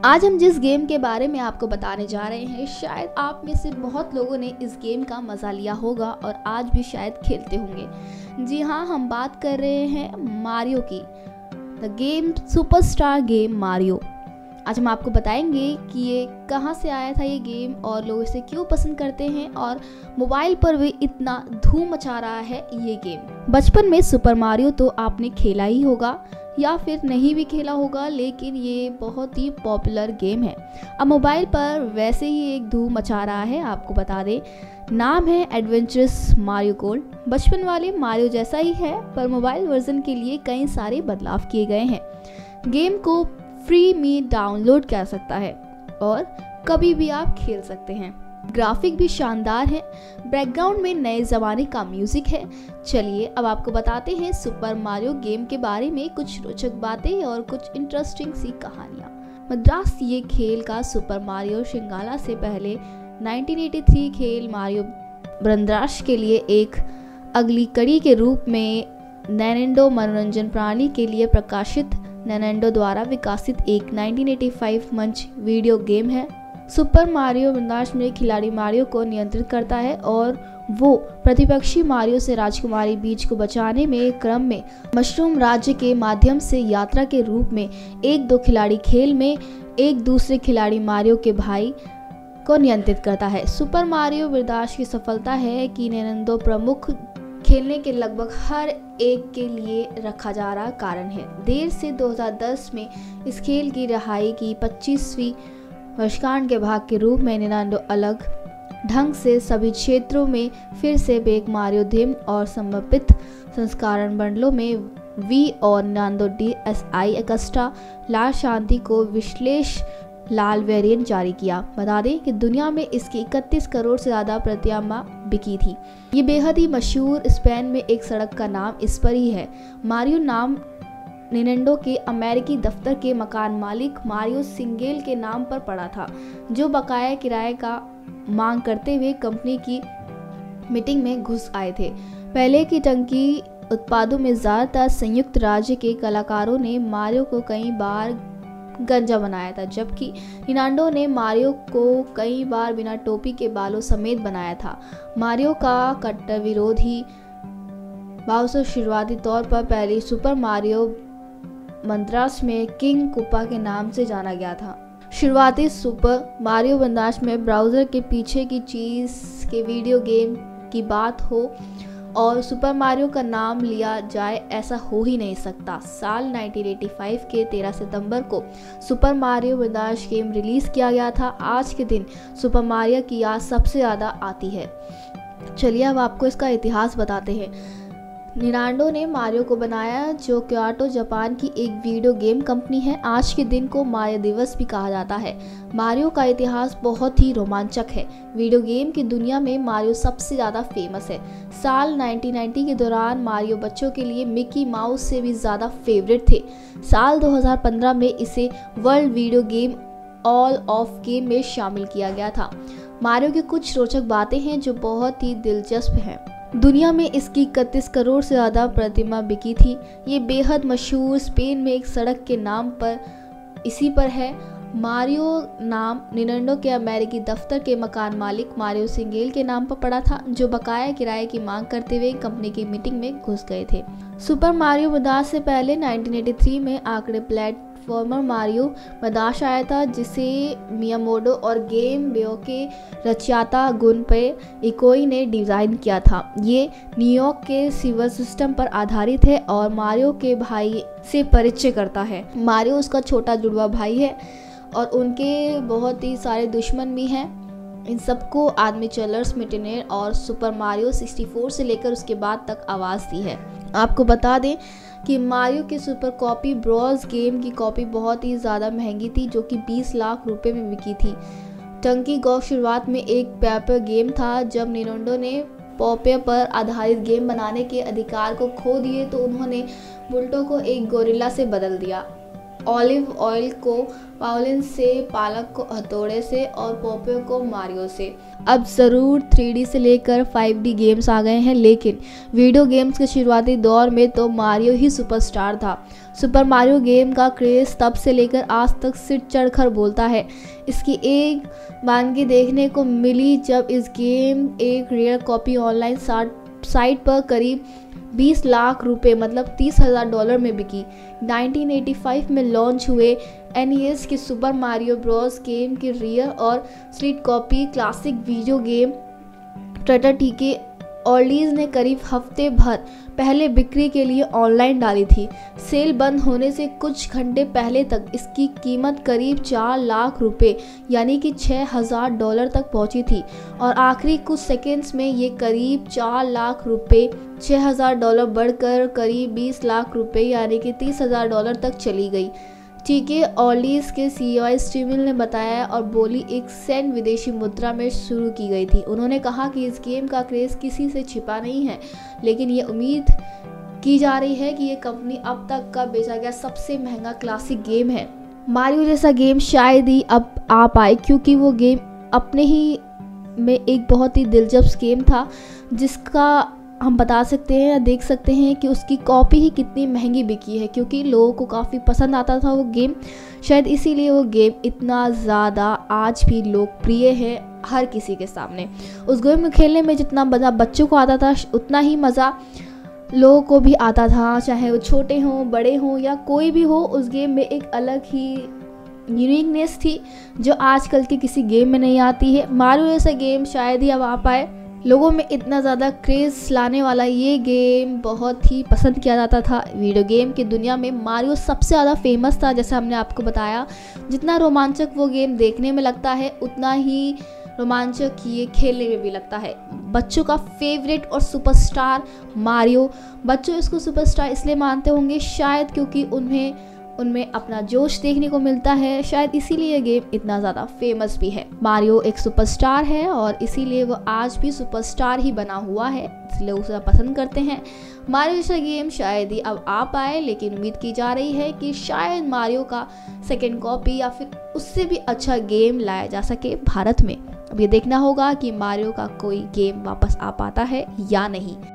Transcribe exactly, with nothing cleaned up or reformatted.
आज हम जिस गेम के बारे में आपको बताने जा रहे हैं, शायद आप में से बहुत लोगों ने इस गेम का मज़ा लिया होगा और आज भी शायद खेलते होंगे। जी हाँ, हम बात कर रहे हैं मारियो की, the game superstar game Mario. आज हम आपको बताएंगे कि ये कहाँ से आया था ये गेम और लोग इसे क्यों पसंद करते हैं और मोबाइल पर भी इतना धूम मचा रहा है ये गेम। बचपन में सुपर मारियो तो आपने खेला ही होगा या फिर नहीं भी खेला होगा, लेकिन ये बहुत ही पॉपुलर गेम है। अब मोबाइल पर वैसे ही एक धूम मचा रहा है। आपको बता दें, नाम है एडवेंचरस मारियो गोल्ड। बचपन वाले मारियो जैसा ही है, पर मोबाइल वर्जन के लिए कई सारे बदलाव किए गए हैं। गेम को फ्री में डाउनलोड कर सकता है और कभी भी आप खेल सकते हैं। ग्राफिक भी शानदार है, बैकग्राउंड में नए ज़माने का म्यूजिक है। चलिए अब आपको बताते हैं सुपर मारियो गेम के बारे में कुछ रोचक बातें और कुछ इंटरेस्टिंग सी कहानियाँ। मद्रास ये खेल का सुपर मारियो श्रृंखला से पहले नाइनटीन एटी थ्री खेल मारियो ब्रंद्रास के लिए एक अगली कड़ी के रूप में निंटेंडो मनोरंजन प्रणाली के लिए प्रकाशित निंटेंडो द्वारा विकसित एक नाइनटीन एटी फाइव मंच वीडियो गेम है। सुपर मारियो ब्रंद्रास में खिलाड़ी मारियो को नियंत्रित करता है और वो प्रतिपक्षी मारियो से राजकुमारी बीच को बचाने में क्रम में मशरूम राज्य के माध्यम से यात्रा के रूप में एक दो खिलाड़ी खेल में एक दूसरे खिलाड़ी मारियो के भाई को नियंत्रित करता है। सुपर मारियो ब्रंद्रास की सफलता है कि निंटेंडो प्रमुख खेलने के लगभग हर एक के लिए रखा जा रहा कारण है। देर से दो हज़ार दस में इस खेल की रिहाई की पच्चीसवीं वर्षगांठ के भाग के रूप में निंटेंडो अलग ढंग से सभी क्षेत्रों में फिर से बेक मारियो थीम और समर्पित संस्करण बंडलों में वी और Nintendo D S I extra लाल शांति को विश्लेष लाल वेरिएंट जारी किया। बता दें कि दुनिया में इसकी इकतीस करोड़ से ज़्यादा प्रतियां बिकी थी। ये बेहद ही मशहूर स्पेन में एक सड़क का नाम इस पर ही है। मारियो नाम निंटेंडो के अमेरिकी दफ्तर के मकान मालिक मारियो सिंगेल के नाम पर पड़ा था, जो बकाया किराए का मांग करते हुए कंपनी की मीटिंग में घुस आए थे। पहले की टंकी उत्पादों में ज़्यादातर संयुक्त राज्य के कलाकारों ने मारियो को कई बार गंजा बनाया था, जबकि निंटेंडो ने मारियो को कई बार बिना टोपी के बालों समेत बनाया था। मारियो का कट्टर विरोधी बाउसर शुरुआती तौर पर पहली सुपर मारियो ब्रंद्रास में किंग कूपा के नाम से जाना गया था। शुरुआती सुपर मारियो ब्रंद्रास में ब्राउज़र के पीछे की चीज़ के वीडियो गेम की बात हो और सुपर मारियो का नाम लिया जाए, ऐसा हो ही नहीं सकता। साल नाइनटीन एटी फाइव के तेरह सितंबर को Super Mario Brothers game release किया गया था। आज के दिन सुपर मारियो की याद सबसे ज़्यादा आती है। चलिए अब आपको इसका इतिहास बताते हैं। निंटेंडो ने मारियो को बनाया, जो क्योटो जापान की एक वीडियो गेम कंपनी है। आज के दिन को मारियो दिवस भी कहा जाता है। मारियो का इतिहास बहुत ही रोमांचक है। वीडियो गेम की दुनिया में मारियो सबसे ज़्यादा फेमस है। साल नाइनटीन नाइंटी के दौरान मारियो बच्चों के लिए मिकी माउस से भी ज़्यादा फेवरेट थे। साल दो हज़ार पंद्रह में इसे world video game all of game में शामिल किया गया था। मारियो की कुछ रोचक बातें हैं जो बहुत ही दिलचस्प हैं। दुनिया में इसकी इकतीस करोड़ से ज़्यादा प्रतिमा बिकी थी। ये बेहद मशहूर स्पेन में एक सड़क के नाम पर इसी पर है। मारियो नाम निंटेंडो के अमेरिकी दफ्तर के मकान मालिक मारियो सिंगेल के नाम पर पड़ा था, जो बकाया किराए की मांग करते हुए कंपनी की मीटिंग में घुस गए थे। सुपर मारियो ब्रंद्रास से पहले नाइनटीन एटी थ्री में आंकड़े प्लेटफॉर्मर मारियो ब्रंद्रास आया था, जिसे मियामोटो और गेम बेयो के रचयिता गुनपे इकोई ने डिज़ाइन किया था। ये न्यूयॉर्क के सिवर सिस्टम पर आधारित है और मारियो के भाई से परिचय करता है। मारियो उसका छोटा जुड़वा भाई है और उनके बहुत ही सारे दुश्मन भी हैं। इन सबको आदमी चलर्स मिटेनेर और सुपर मारियो सिक्सटी फोर से लेकर उसके बाद तक आवाज़ दी है। आपको बता दें कि मारियो की सुपर कॉपी ब्रॉस गेम की कॉपी बहुत ही ज़्यादा महंगी थी, जो कि बीस लाख रुपए में बिकी थी। टंकी गॉ शुरुआत में एक पेपर गेम था। जब निंटेंडो ने पॉपे पर आधारित गेम बनाने के अधिकार को खो दिए तो उन्होंने बुल्टो को एक गोरिल्ला से बदल दिया। ऑलिव ऑयल को पाउलिन से, पालक को हथौड़े से और पोपे को मारियो से। अब ज़रूर थ्री डी से लेकर फाइव डी गेम्स आ गए हैं, लेकिन वीडियो गेम्स के शुरुआती दौर में तो मारियो ही सुपरस्टार था। सुपर मारियो गेम का क्रेज़ तब से लेकर आज तक सिर चढ़कर बोलता है। इसकी एक वानगी देखने को मिली जब इस गेम एक रेयर कॉपी ऑनलाइन साइट पर करीब बीस लाख रुपए मतलब तीस हज़ार डॉलर में बिकी। नाइनटीन एटी फाइव में लॉन्च हुए एन ई एस के सुपर मारियो ब्रॉस गेम की रियर और sealed copy classic video game trader के ऑर्लीज ने करीब हफ्ते भर पहले बिक्री के लिए ऑनलाइन डाली थी। सेल बंद होने से कुछ घंटे पहले तक इसकी कीमत करीब चार लाख रुपए यानी कि छः हज़ार डॉलर तक पहुंची थी और आखिरी कुछ सेकंड्स में ये करीब चार लाख रुपए छः हज़ार डॉलर बढ़कर करीब बीस लाख रुपए यानी कि तीस हज़ार डॉलर तक चली गई। टीके ऑर्लीज के सीईओ स्टीवन ने बताया और बोली एक सेंट विदेशी मुद्रा में शुरू की गई थी। उन्होंने कहा कि इस गेम का क्रेज़ किसी से छिपा नहीं है, लेकिन ये उम्मीद की जा रही है कि ये कंपनी अब तक का बेचा गया सबसे महंगा क्लासिक गेम है। मारियो जैसा गेम शायद ही अब आ पाए, क्योंकि वो गेम अपने ही में एक बहुत ही दिलचस्प गेम था जिसका हम बता सकते हैं या देख सकते हैं कि उसकी कॉपी ही कितनी महंगी बिकी है, क्योंकि लोगों को काफ़ी पसंद आता था वो गेम। शायद इसीलिए वो गेम इतना ज़्यादा आज भी लोकप्रिय है हर किसी के सामने। उस गेम में खेलने में जितना मज़ा बच्चों को आता था उतना ही मज़ा लोगों को भी आता था, चाहे वो छोटे हों, बड़े हों या कोई भी हो। उस गेम में एक अलग ही यूनिकनेस थी जो आजकल के किसी गेम में नहीं आती है। मारियो जैसा गेम शायद ही अब आ पाए। लोगों में इतना ज़्यादा क्रेज़ लाने वाला ये गेम बहुत ही पसंद किया जाता था। वीडियो गेम की दुनिया में मारियो सबसे ज़्यादा फेमस था, जैसा हमने आपको बताया। जितना रोमांचक वो गेम देखने में लगता है उतना ही रोमांचक ये खेलने में भी लगता है। बच्चों का फेवरेट और सुपरस्टार मारियो। बच्चों इसको सुपरस्टार इसलिए मानते होंगे शायद क्योंकि उन्हें उनमें अपना जोश देखने को मिलता है, शायद इसीलिए ये गेम इतना ज़्यादा फेमस भी है। मारियो एक सुपरस्टार है और इसीलिए वो आज भी सुपरस्टार ही बना हुआ है, इसलिए उसे पसंद करते हैं। मारियो जैसा गेम शायद ही अब आ पाए, लेकिन उम्मीद की जा रही है कि शायद मारियो का सेकेंड कॉपी या फिर उससे भी अच्छा गेम लाया जा सके भारत में। अब ये देखना होगा कि मारियो का कोई गेम वापस आ पाता है या नहीं।